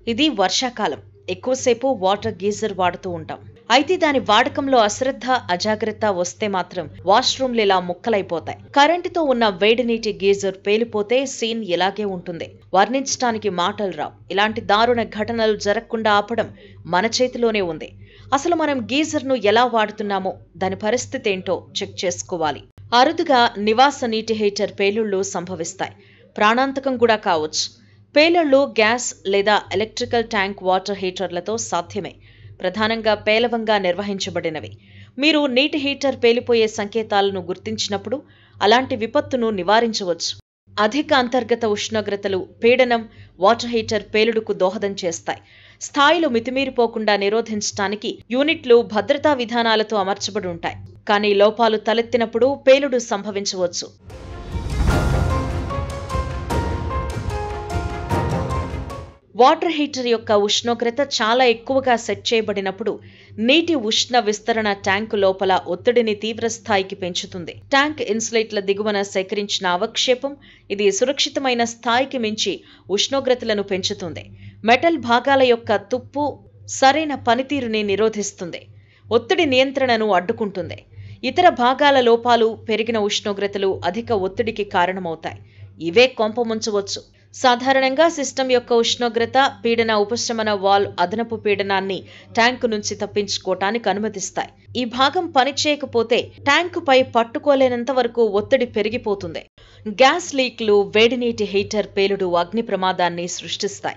ఇది వర్షాకాలం. ఎక్కువసేపు వాటర్ గీజర్ వాడుతూ ఉంటాం. అయితే దాని వాడకంలో అశ్రద్ధ, అజాగ్రత్త వస్తే మాత్రం వాష్రూమ్లు ఇలా ముక్కలైపోతాయి. కరెంటుతో ఉన్న వేడి నీటి గీజర్ పేలిపోతే సీన్ ఇలాగే ఉంటుంది. వర్ణించడానికి మాటలు రావు. ఇలాంటి దారుణ ఘటనలు జరగకుండా ఆపడం మన చేతిలోనే ఉంది. అసలు మనం గీజర్ను ఎలా వాడుతున్నామో, దాని పరిస్థితి ఏంటో చెక్ చేసుకోవాలి. అరుదుగా నివాస నీటి హీటర్ పేలుళ్లు సంభవిస్తాయి. ప్రాణాంతకం కూడా కావచ్చు. పేలుళ్లు గ్యాస్ లేదా ఎలక్ట్రికల్ ట్యాంక్ వాటర్ హీటర్లతో సాధ్యమే. ప్రధానంగా పేలవంగా నిర్వహించబడినవి. మీరు నీటి హీటర్ పేలిపోయే సంకేతాలను గుర్తించినప్పుడు అలాంటి విపత్తును నివారించవచ్చు. అధిక అంతర్గత ఉష్ణోగ్రతలు, పీడనం వాటర్ హీటర్ పేలుడుకు దోహదం చేస్తాయి. స్థాయిలు మితిమీరిపోకుండా నిరోధించడానికి యూనిట్లు భద్రతా విధానాలతో అమర్చబడి ఉంటాయి. కానీ లోపాలు తలెత్తినప్పుడు పేలుడు సంభవించవచ్చు. వాటర్ హీటర్ యొక్క ఉష్ణోగ్రత చాలా ఎక్కువగా సెట్ చేయబడినప్పుడు నీటి ఉష్ణ విస్తరణ ట్యాంకు లోపల ఒత్తిడిని తీవ్రస్థాయికి పెంచుతుంది. ట్యాంక్ ఇన్సులేట్ల దిగువన సేకరించిన అవక్షేపం ఇది సురక్షితమైన స్థాయికి మించి ఉష్ణోగ్రతలను పెంచుతుంది. మెటల్ భాగాల యొక్క తుప్పు సరైన పనితీరుని నిరోధిస్తుంది. ఒత్తిడి నియంత్రణను అడ్డుకుంటుంది. ఇతర భాగాల లోపాలు పెరిగిన ఉష్ణోగ్రతలు అధిక ఒత్తిడికి కారణమవుతాయి. ఇవే కొంపముంచవచ్చు. సాధారణంగా సిస్టమ్ యొక్క ఉష్ణోగ్రత, పీడన ఉపశమన వాల్వ్ అదనపు పీడనాన్ని ట్యాంకు నుంచి తప్పించుకోవటానికి అనుమతిస్తాయి. ఈ భాగం పనిచేయకపోతే ట్యాంకుపై పట్టుకోలేనంత వరకు ఒత్తిడి పెరిగిపోతుంది. గ్యాస్ లీక్లు, వేడినీటి హీటర్ పేలుడు అగ్ని ప్రమాదాన్ని సృష్టిస్తాయి.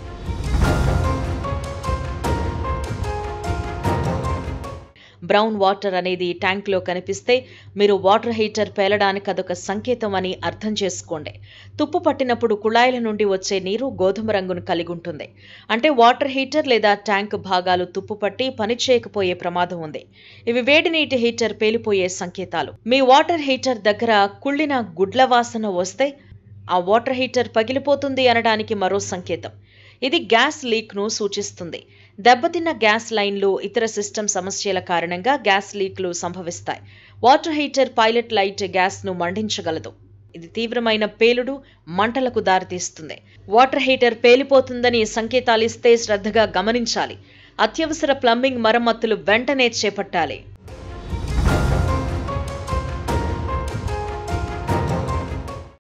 బ్రౌన్ వాటర్ అనేది ట్యాంక్లో కనిపిస్తే మీరు వాటర్ హీటర్ పేలడానికి అదొక సంకేతం అని అర్థం చేసుకోండి. తుప్పు పట్టినప్పుడు కుళాయిల నుండి వచ్చే నీరు గోధుమ రంగును కలిగి ఉంటుంది. అంటే వాటర్ హీటర్ లేదా ట్యాంక్ భాగాలు తుప్పు పట్టి పనిచేయకపోయే ప్రమాదం ఉంది. ఇవి వేడి నీటి హీటర్ పేలిపోయే సంకేతాలు. మీ వాటర్ హీటర్ దగ్గర కుళ్ళిన గుడ్ల వాసన వస్తే ఆ వాటర్ హీటర్ పగిలిపోతుంది అనడానికి మరో సంకేతం. ఇది గ్యాస్ లీక్ను సూచిస్తుంది. దెబ్బతిన్న గ్యాస్ లైన్లు, ఇతర సిస్టమ్ సమస్యల కారణంగా గ్యాస్ లీక్లు సంభవిస్తాయి. వాటర్ హీటర్ పైలట్ లైట్ గ్యాస్ను మండించగలదు. ఇది తీవ్రమైన పేలుడు, మంటలకు దారితీస్తుంది. వాటర్ హీటర్ పేలిపోతుందని సంకేతాలిస్తే శ్రద్ధగా గమనించాలి. అత్యవసర ప్లంబింగ్ మరమ్మతులు వెంటనే చేపట్టాలి.